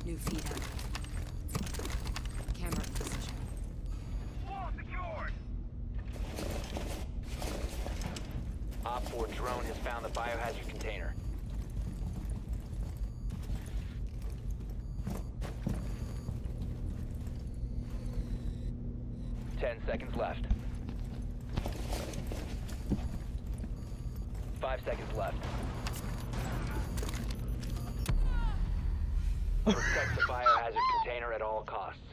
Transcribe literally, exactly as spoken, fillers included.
New feed active. Camera in position. Wall secured! Op four drone has found the biohazard container. Ten seconds left. Five seconds left. Protect the biohazard container at all costs.